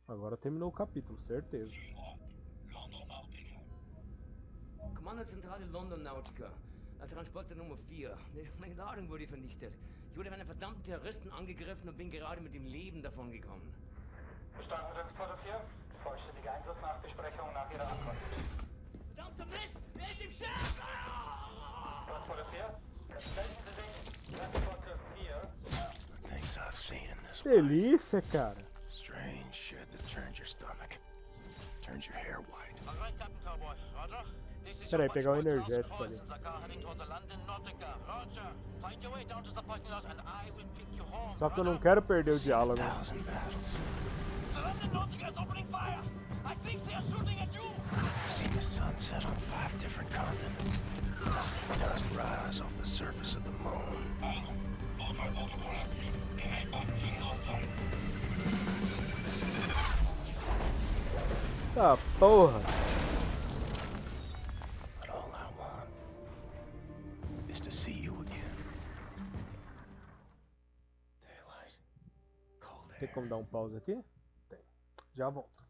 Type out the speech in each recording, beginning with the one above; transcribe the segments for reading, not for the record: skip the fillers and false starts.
Agora terminou o capítulo, certeza. Kommandozentrale London Nautica. Transporter Nummer 4. Meine Ladung wurde vernichtet. Ich wurde von einem verdammten Terroristen angegriffen und bin gerade mit dem Leben davon gekommen. Verstanden, Transporter 4. Vollständige Einsatznachbesprechung nach Ihrer Ankunft. Verdammter Mist! Wer ist im Schiff? Transporter 4. Melden Sie sich. Transporter 4. Things I've seen in this Delícia, cara. strange shit that turns your stomach, turns your hair white. Alright, Captain Cowboy. Roger. This is Peraí, your pegar o Vice energético Control ali. in the car heading towards the London Nautica. Roger. Find your way down to the parking lot and I will pick you home. Só que eu não Roger. quero perder o diálogo. 1,000 battles. The London Nautica is opening fire. I think they are shooting at you. I've seen the sun set on 5 different continents. Seen dust rise off the surface of the moon. Tá, porra. But all I want is to see you again. Daylight. Cold Tem air. como dar um pause aqui? Tem. Já volto.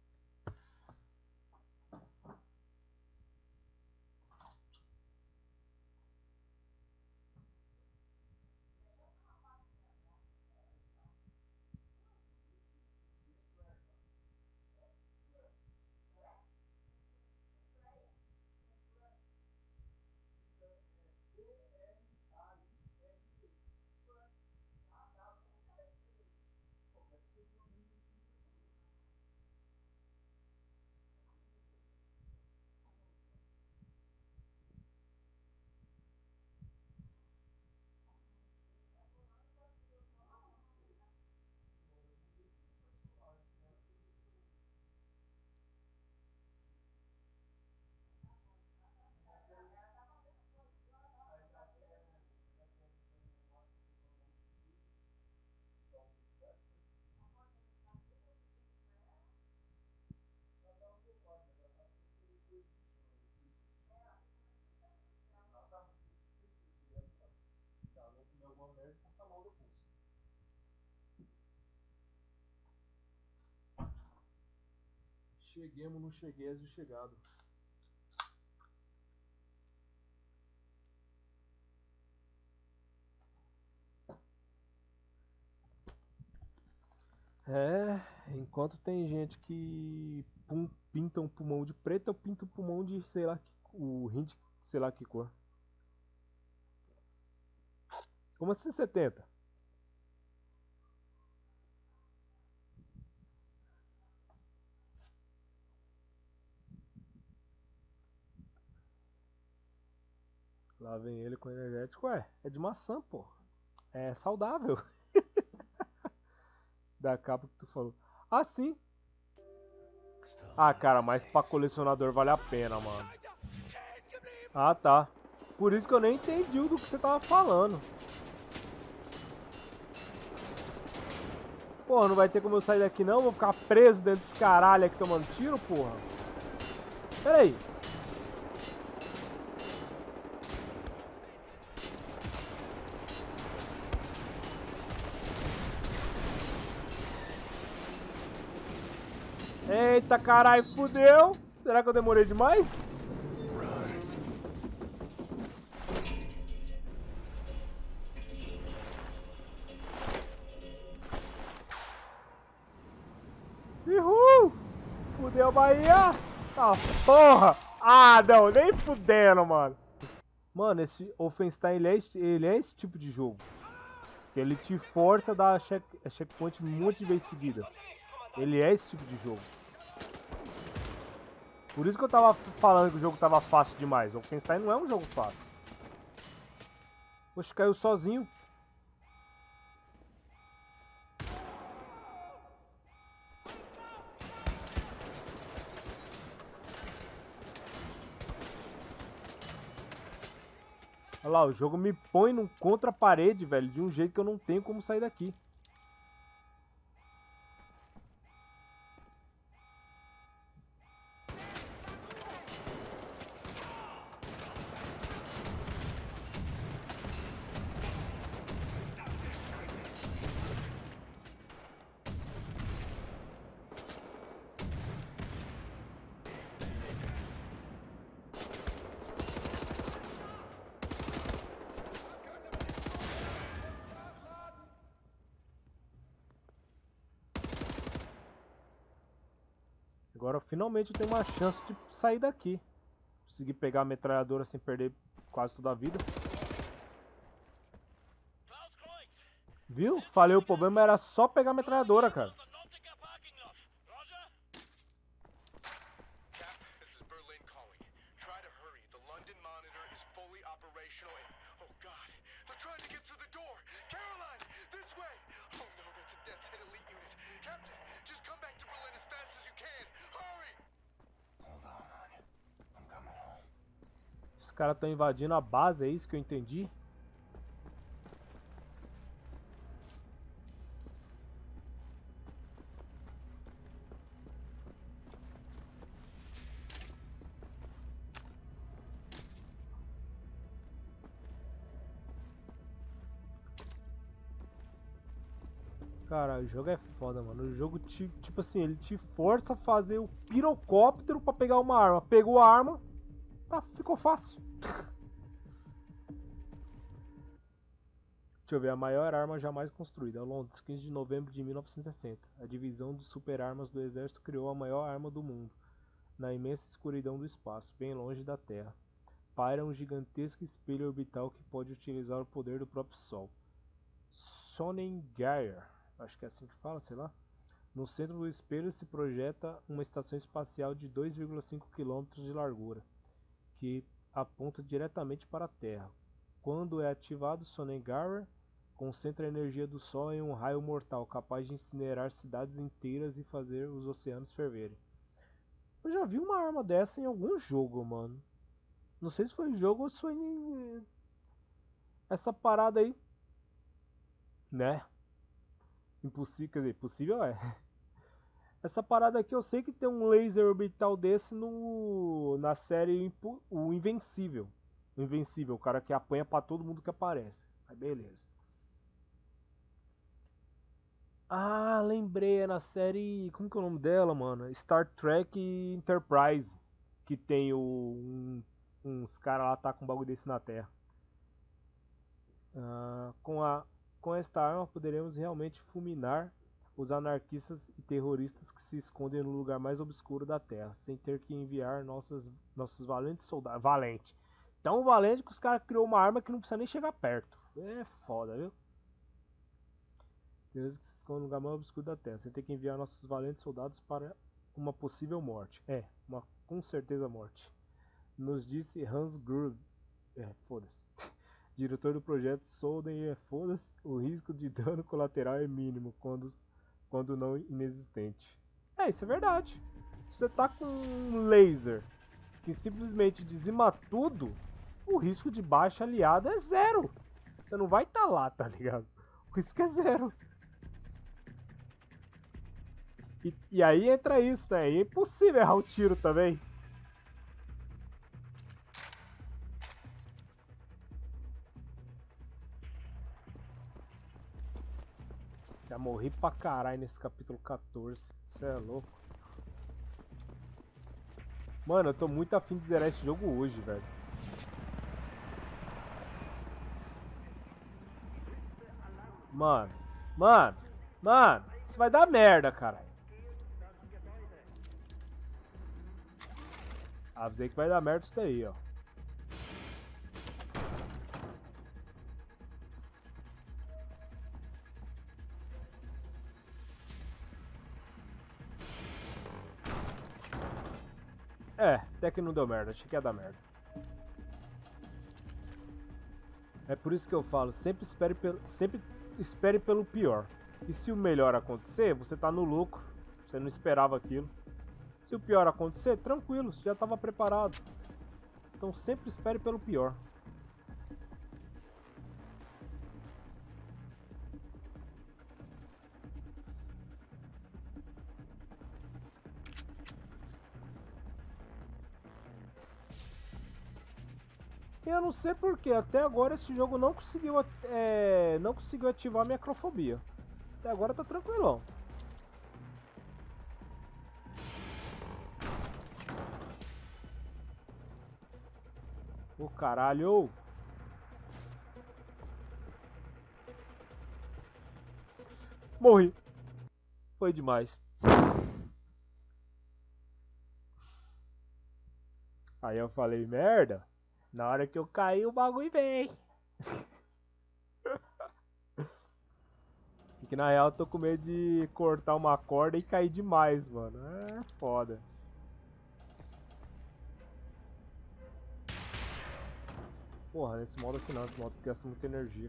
Cheguemos no cheguês de chegado. É, enquanto tem gente que pinta um pulmão de preto, eu pinto o pulmão de, sei lá, o rim de sei lá que cor. Como assim 70? Lá vem ele com energético. Ué, é de maçã, pô. É saudável. Da capa que tu falou. Ah, sim. Ah, cara, mas pra colecionador vale a pena, mano. Ah, tá. Por isso que eu nem entendi do que você tava falando. Porra, não vai ter como eu sair daqui não? Vou ficar preso dentro desse caralho aqui tomando tiro, porra. Pera aí. Eita, caralho, fudeu. Será que eu demorei demais? Uhul! Fudeu a Bahia! Ah, porra! Ah, não, nem fudendo, mano. Mano, esse Wolfenstein, ele é esse tipo de jogo. Ele te força a dar checkpoint um monte de vezes seguida. Ele é esse tipo de jogo. Por isso que eu tava falando que o jogo tava fácil demais. O Wolfenstein não é um jogo fácil. Poxa, caiu sozinho. Olha lá, o jogo me põe num contra a parede, velho, de um jeito que eu não tenho como sair daqui. Agora finalmente eu tenho uma chance de sair daqui. Consegui pegar a metralhadora sem perder quase toda a vida. Viu? Falei, o problema era só pegar a metralhadora, cara. Os caras estão invadindo a base, é isso que eu entendi? Cara, o jogo é foda, mano. O jogo, tipo assim, ele te força a fazer o pirocóptero pra pegar uma arma. Pegou a arma, tá, ficou fácil. Deixa eu ver, a maior arma jamais construída. Londres, 15 de novembro de 1960. A divisão de super-armas do exército criou a maior arma do mundo. Na imensa escuridão do espaço, bem longe da Terra. Paira um gigantesco espelho orbital que pode utilizar o poder do próprio Sol. Sonnengear. Acho que é assim que fala, sei lá. No centro do espelho se projeta uma estação espacial de 2,5 km de largura, que aponta diretamente para a Terra. Quando é ativado, Sonnengear concentra a energia do Sol em um raio mortal, capaz de incinerar cidades inteiras e fazer os oceanos ferverem. Eu já vi uma arma dessa em algum jogo, mano. Não sei se foi em jogo ou se foi em... essa parada aí. Né? Impossível, quer dizer, possível é. Essa parada aqui eu sei que tem um laser orbital desse na série o Invencível. O Invencível, o cara que apanha pra todo mundo que aparece. Aí beleza. Ah, lembrei, é na série... Como que é o nome dela, mano? Star Trek Enterprise. Que tem uns caras lá tá com um bagulho desse na Terra. Com esta arma poderemos realmente fulminar os anarquistas e terroristas que se escondem no lugar mais obscuro da Terra, sem ter que enviar nossos valentes soldados. Valente. Tão valente que os caras criou uma arma que não precisa nem chegar perto. É foda, viu? Terroristas que se escondem no lugar mais obscuro da Terra, sem ter que enviar nossos valentes soldados para uma possível morte. Uma com certeza morte. Nos disse Hans Grube. Foda-se. Diretor do projeto Solden, foda-se, o risco de dano colateral é mínimo, quando não inexistente. Isso é verdade. Se você tá com um laser que simplesmente dizima tudo, o risco de baixa aliada é zero. Você não vai estar lá, tá ligado? O risco é zero. E aí entra isso, né? É impossível errar o tiro também. Já morri pra caralho nesse capítulo 14. Você é louco. Mano, eu tô muito afim de zerar esse jogo hoje, velho. Mano. Isso vai dar merda, caralho. Avisei que vai dar merda isso daí, ó. Até que não deu merda, achei que ia dar merda. É por isso que eu falo, sempre espere pelo pior. E se o melhor acontecer, você tá no lucro, você não esperava aquilo. Se o pior acontecer, tranquilo, você já estava preparado. Então sempre espere pelo pior. Eu não sei porque, até agora esse jogo não conseguiu ativar a minha acrofobia. Até agora tá tranquilão. Ô caralho! Morri. Foi demais. Aí eu falei, merda, na hora que eu caí o bagulho vem. Que na real eu tô com medo de cortar uma corda e cair demais, mano. É foda. Porra, nesse modo aqui não, esse modo gasta muita energia.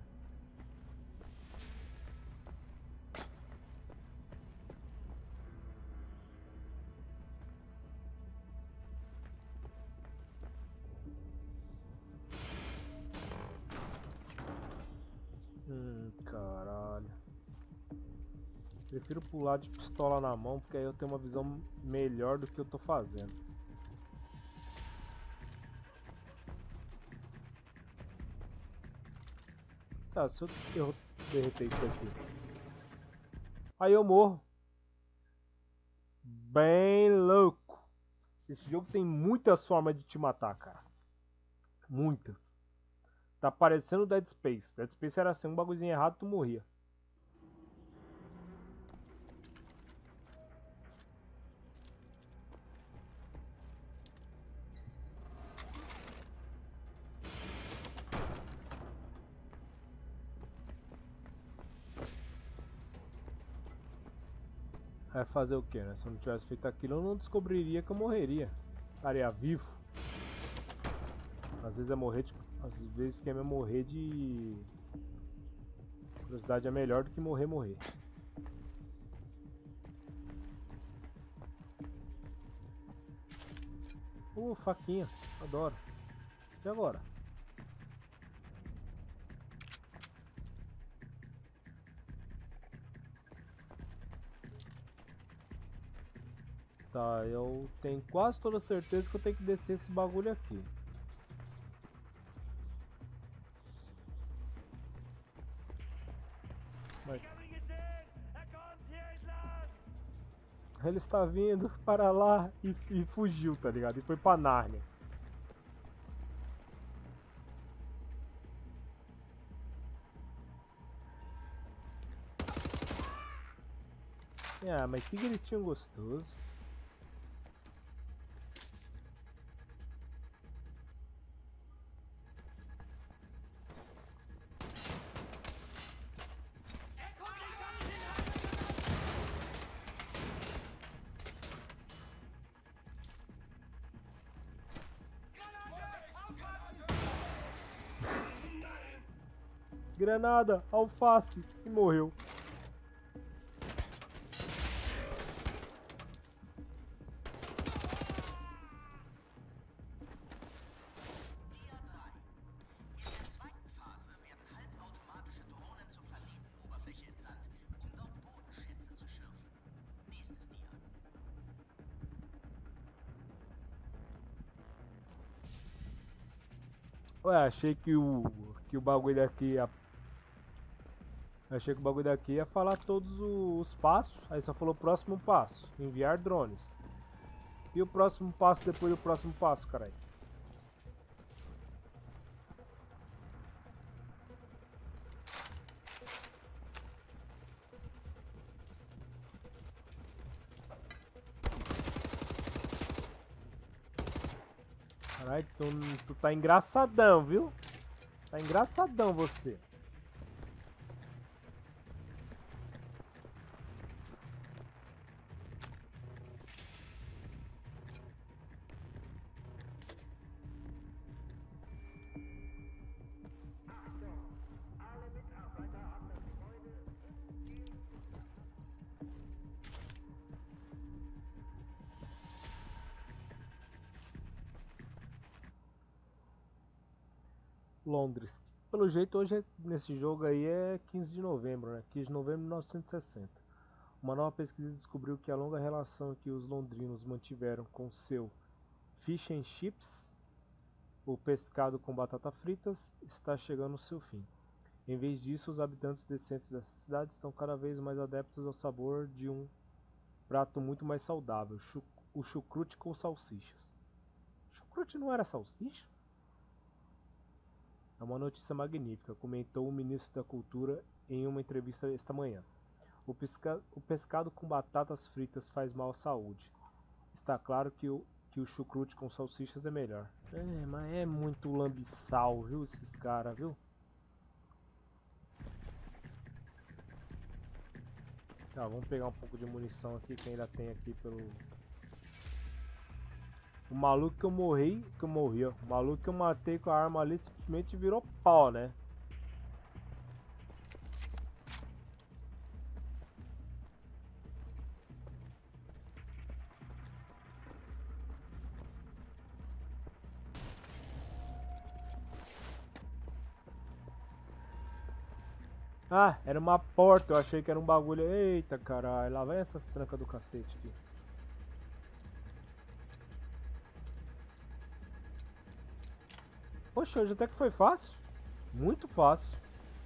Caralho. Prefiro pular de pistola na mão, porque aí eu tenho uma visão melhor do que eu tô fazendo. Tá, se eu derreter isso aqui. Aí eu morro. Bem louco. Esse jogo tem muitas formas de te matar, cara. Muitas. Tá parecendo Dead Space. Dead Space era assim, um bagulhozinho errado, tu morria. Vai fazer o que, né? Se eu não tivesse feito aquilo, eu não descobriria que eu morreria. Estaria vivo. Às vezes é morrer de... Às vezes quem é morrer de... Curiosidade é melhor do que morrer. Faquinha. Adoro. E agora? Tá, eu tenho quase toda certeza que eu tenho que descer esse bagulho aqui. Mas... Ele está vindo para lá e fugiu, tá ligado? E foi pra Nárnia. Ah, mas que gritinho gostoso. Granada, alface e morreu. Ué, achei que o bagulho daqui ia... Achei que o bagulho daqui ia falar todos os passos. Aí só falou próximo passo, enviar drones. E o próximo passo depois do próximo passo, caralho? Caralho, tu tá engraçadão, viu? Tá engraçadão você. Londres. Pelo jeito hoje nesse jogo aí é 15 de novembro, né? 15 de novembro de 1960. Uma nova pesquisa descobriu que a longa relação que os londrinos mantiveram com seu fish and chips, o pescado com batata fritas, está chegando ao seu fim. Em vez disso, os habitantes decentes dessa cidade estão cada vez mais adeptos ao sabor de um prato muito mais saudável, o chucrute com salsichas. Chucrute não era salsicha? É uma notícia magnífica, comentou o ministro da Cultura em uma entrevista esta manhã. O pescado com batatas fritas faz mal à saúde. Está claro que que o chucrute com salsichas é melhor. É, mas é muito lambiçal, viu, esses caras, viu? Tá, vamos pegar um pouco de munição aqui que ainda tem aqui pelo... O maluco que eu morri, ó. O maluco que eu matei com a arma ali simplesmente virou pau, né? Ah, era uma porta, eu achei que era um bagulho. Eita caralho, lá vai essas trancas do cacete aqui. Poxa, hoje até que foi fácil. Muito fácil.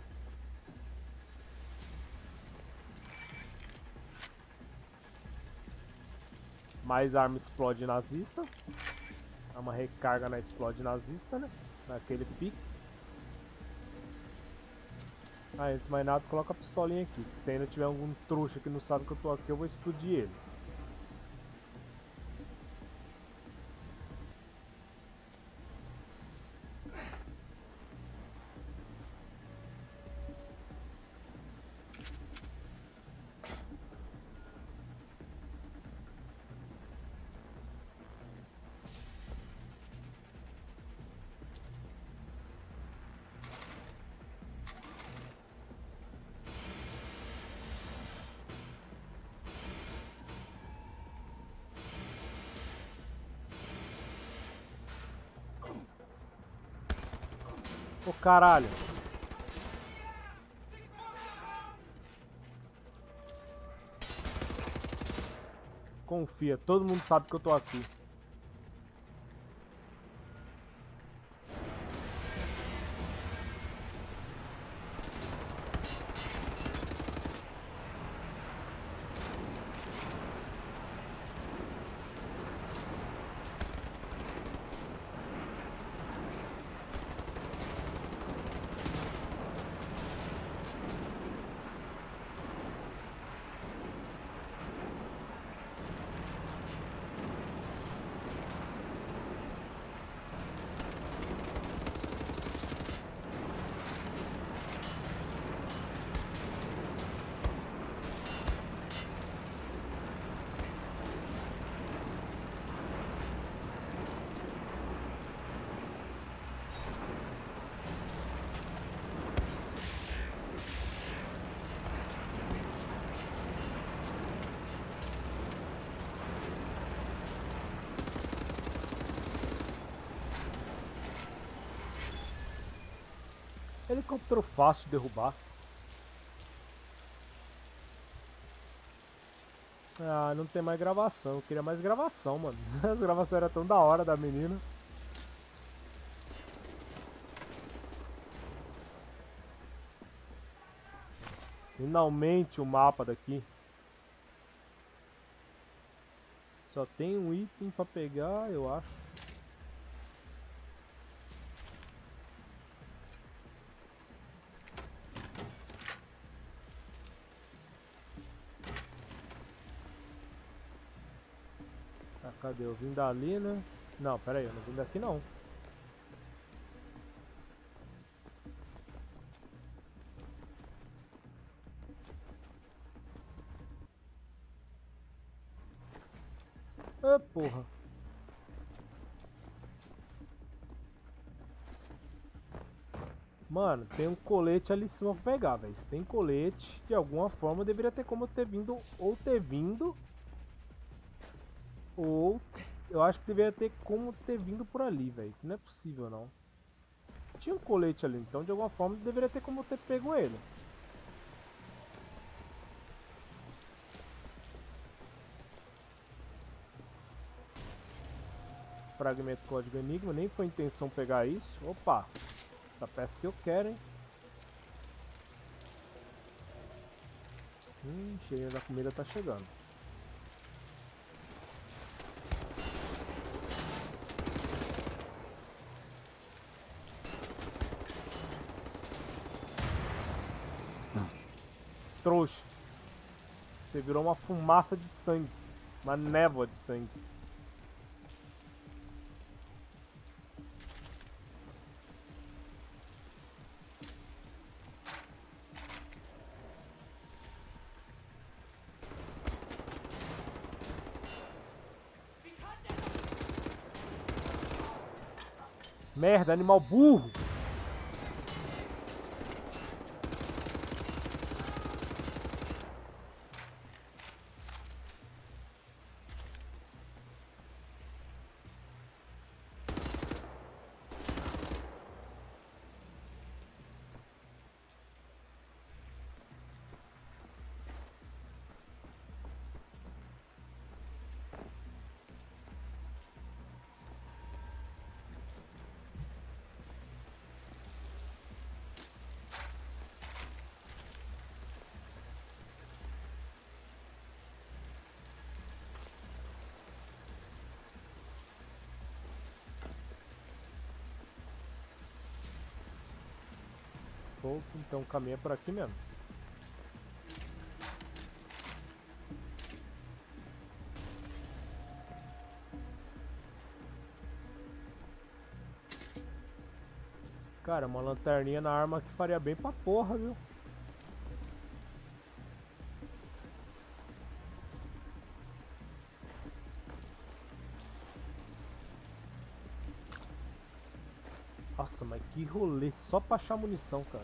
Mais arma explode nazista. Arma recarga na explode nazista, né? Naquele pique. Ah, antes de mais nada, coloca a pistolinha aqui. Se ainda tiver algum trouxa que não sabe que eu tô aqui, eu vou explodir ele. Ô caralho. Confia, todo mundo sabe que eu tô aqui. Helicóptero fácil de derrubar. Ah, não tem mais gravação. Eu queria mais gravação, mano. As gravações eram tão da hora da menina. Finalmente o mapa daqui. Só tem um item pra pegar, eu acho. Ah, cadê? Eu vim dali, né? Não, pera aí, eu não vim daqui não. Ah, porra. Mano, tem um colete ali em cima pra pegar, velho. Se tem colete, de alguma forma deveria ter como ter vindo, ou ter vindo, ou eu acho que deveria ter como ter vindo por ali, velho. Não é possível, não. Tinha um colete ali, então de alguma forma deveria ter como ter pego ele. Fragmento código enigma, nem foi intenção pegar isso. Opa, essa peça que eu quero, hein. Cheirinho da comida tá chegando. Trouxa. Você virou uma fumaça de sangue. Uma névoa de sangue. Merda, animal burro. Então o caminho é por aqui mesmo. Cara, uma lanterninha na arma que faria bem pra porra, viu? Nossa, mas que rolê, só pra achar munição, cara.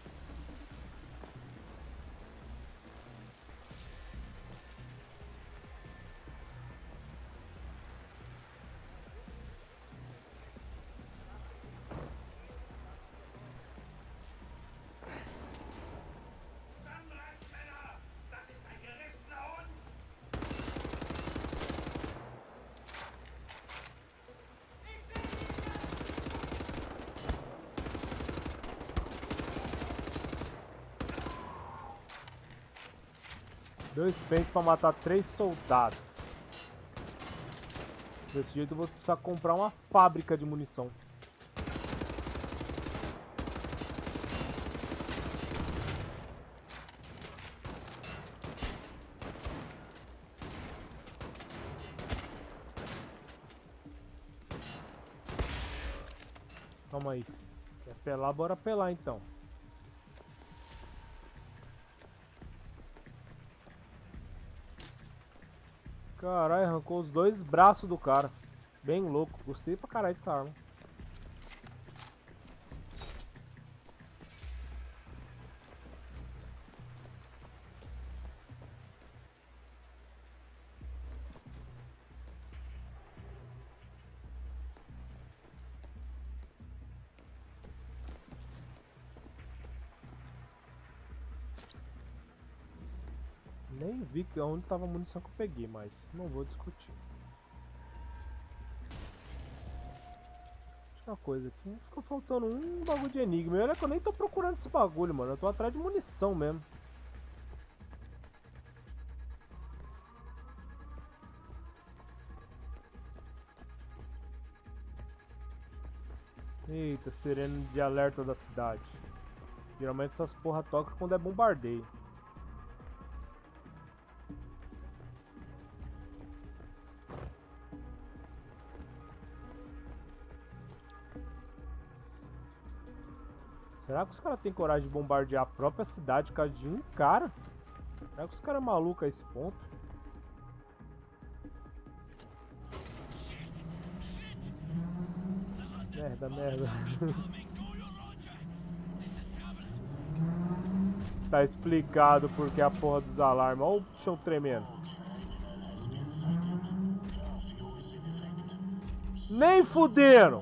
Dois pentes pra matar 3 soldados. Desse jeito eu vou precisar comprar uma fábrica de munição. Calma aí. Quer pelar? Bora pelar então. Caralho, arrancou os 2 braços do cara. Bem louco. Gostei pra caralho dessa arma. Nem vi que onde tava a munição que eu peguei, mas não vou discutir. Deixa uma coisa aqui, ficou faltando um bagulho de enigma. E olha que eu nem tô procurando esse bagulho, mano. Eu tô atrás de munição mesmo. Eita, sirene de alerta da cidade. Geralmente essas porra tocam quando é bombardeio. Será que os caras têm coragem de bombardear a própria cidade por causa de um cara? Será que os caras é malucos a esse ponto? Merda, merda. Tá explicado porque a porra dos alarmes. Olha o chão tremendo. Nem fuderam!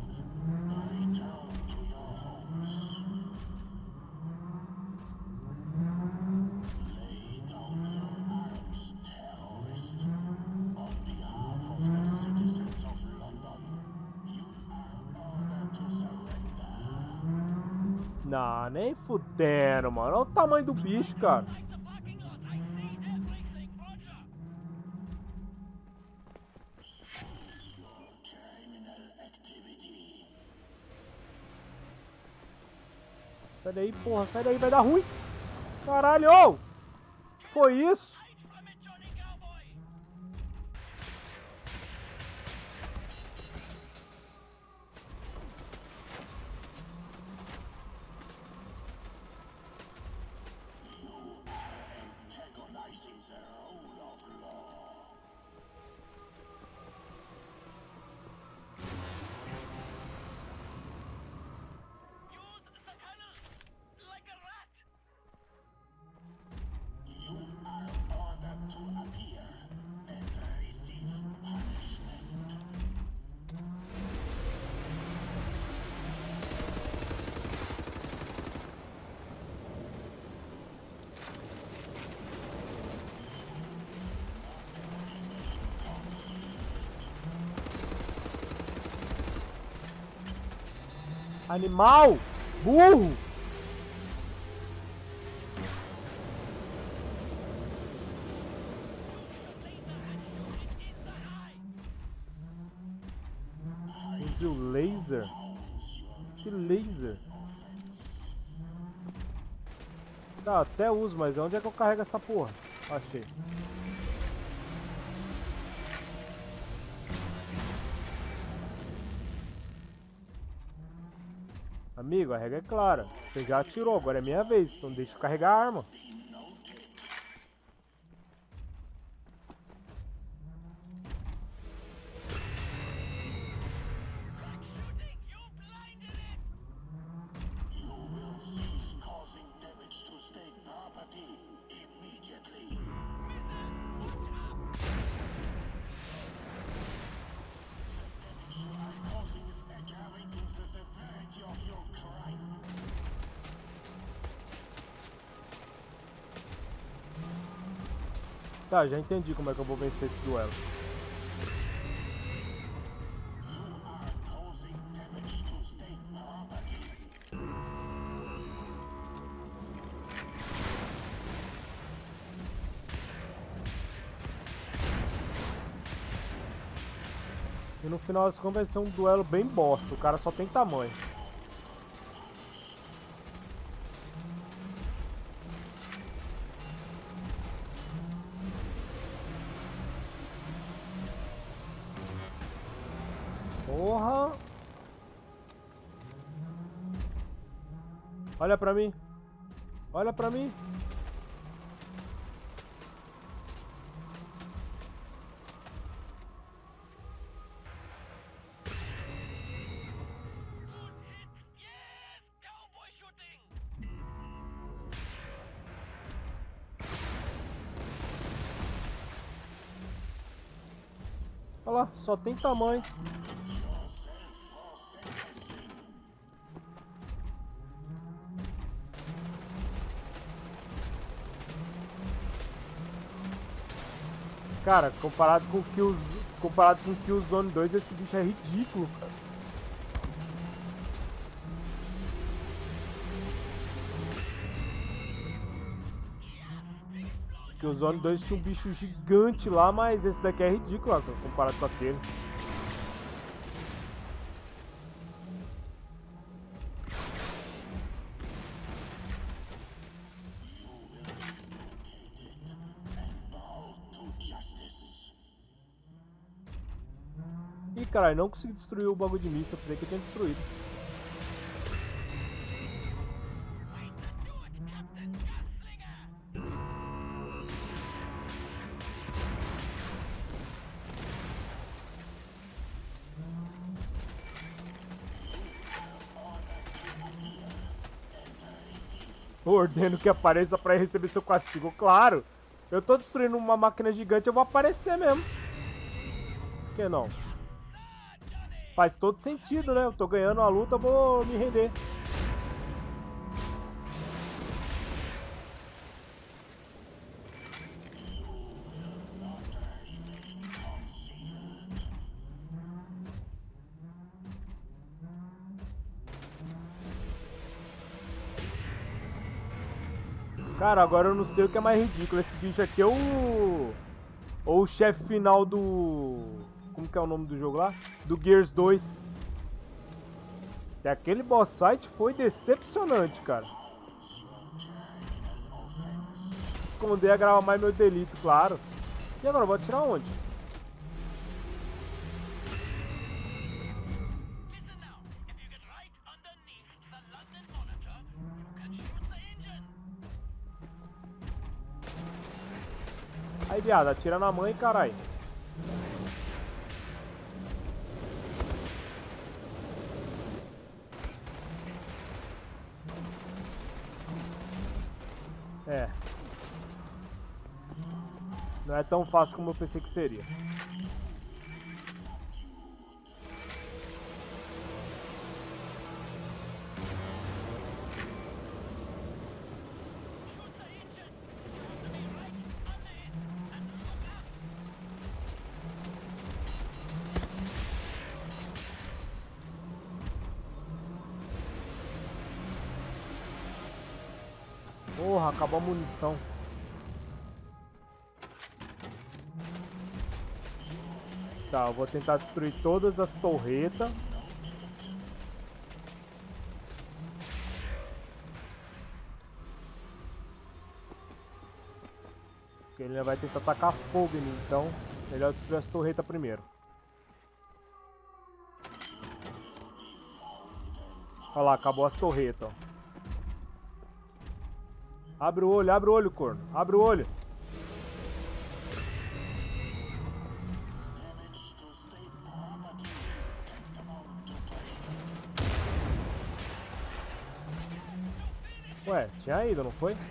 Não, nem fuderam, mano. Olha o tamanho do bicho, cara. Sai daí, porra. Sai daí, vai dar ruim. Caralho, ô! Que foi isso? Animal! Burro! Use o laser? Que laser? Tá, até uso, mas onde é que eu carrego essa porra? Achei. Amigo, a regra é clara. Você já atirou, agora é minha vez. Então deixa eu carregar a arma. Tá, já entendi como é que eu vou vencer esse duelo. E no final das contas vai ser um duelo bem bosta, o cara só tem tamanho. Porra! Olha pra mim! Olha pra mim! Olha lá, só tem tamanho. Cara, comparado com o Killzone 2, esse bicho é ridículo, cara. Killzone 2 tinha um bicho gigante lá, mas esse daqui é ridículo, ó, comparado com aquele. Ih, caralho, não consegui destruir o bagulho de míssil, eu pensei que eu tinha destruído. Ordeno que apareça pra receber seu castigo. Claro, eu tô destruindo uma máquina gigante, eu vou aparecer mesmo. Por que não? Faz todo sentido, né? Eu tô ganhando a luta, eu vou me render. Cara, agora eu não sei o que é mais ridículo. Esse bicho aqui é o... Ou o chefe final do... Como que é o nome do jogo lá? Do Gears 2. E aquele boss fight foi decepcionante, cara. Esconder agrava mais meu delito, claro. E agora, eu vou atirar onde? Aí, viado, atira na mãe, caralho. É. Não é tão fácil como eu pensei que seria. Ah, acabou a munição. Tá, eu vou tentar destruir todas as torretas. Porque ele vai tentar tacar fogo em mim, então melhor destruir as torretas primeiro. Olha lá, acabou as torretas, ó. Abre o olho, corno. Abre o olho. Ué, tinha ido, não foi?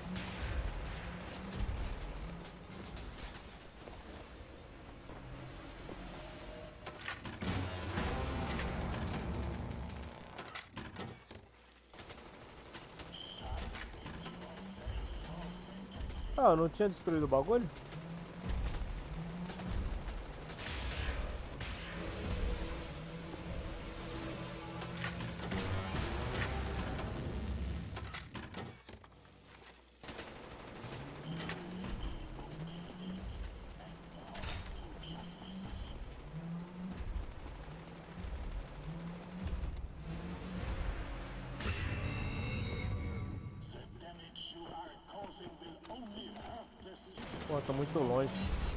Ah, eu não tinha destruído o bagulho? Pô, tô muito longe.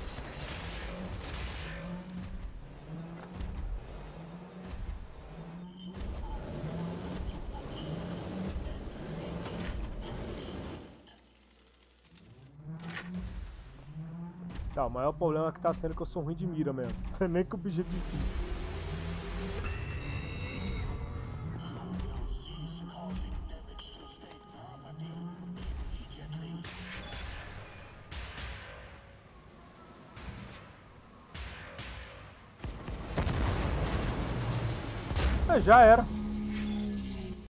Tá, o maior problema é que tá sendo que eu sou ruim de mira mesmo. Não sei nem que o bicho é difícil. Já era.